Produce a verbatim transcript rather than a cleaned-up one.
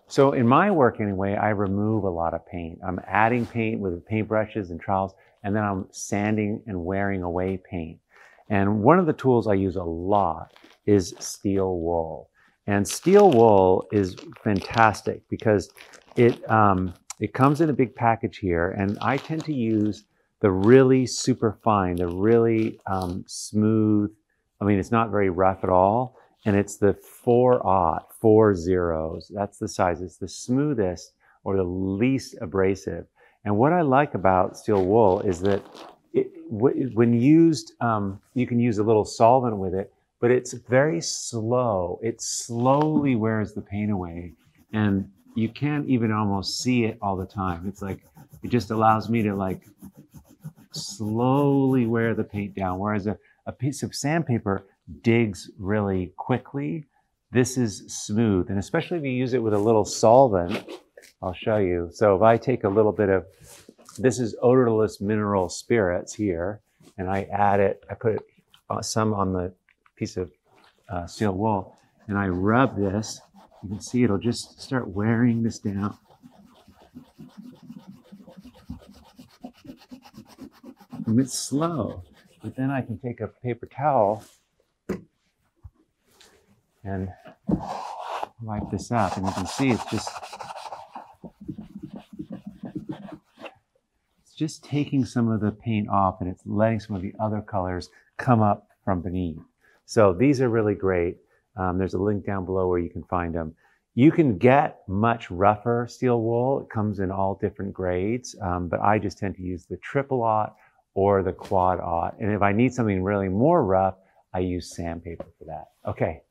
So in my work anyway, I remove a lot of paint. I'm adding paint with paintbrushes and trowels, and then I'm sanding and wearing away paint. And one of the tools I use a lot is steel wool. And steel wool is fantastic because it, um, it comes in a big package here, and I tend to use the really super fine, the really um, smooth, I mean, it's not very rough at all, and it's the four aught, four zeros. That's the size. It's the smoothest or the least abrasive. And what I like about steel wool is that it, when used, um, you can use a little solvent with it, but it's very slow. It slowly wears the paint away, and you can't even almost see it all the time. It's like, it just allows me to like slowly wear the paint down, whereas a, a piece of sandpaper digs really quickly. This is smooth, and especially if you use it with a little solvent, I'll show you. So if I take a little bit of, this is odorless mineral spirits here, and I add it, I put it, some on the piece of uh, steel wool, and I rub this, you can see it'll just start wearing this down. And it's slow, but then I can take a paper towel and wipe this up, and you can see it's just it's just taking some of the paint off, and it's letting some of the other colors come up from beneath. So these are really great. Um, there's a link down below where you can find them. You can get much rougher steel wool. It comes in all different grades, um, but I just tend to use the triple aught or the quad aught. And if I need something really more rough, I use sandpaper for that. Okay.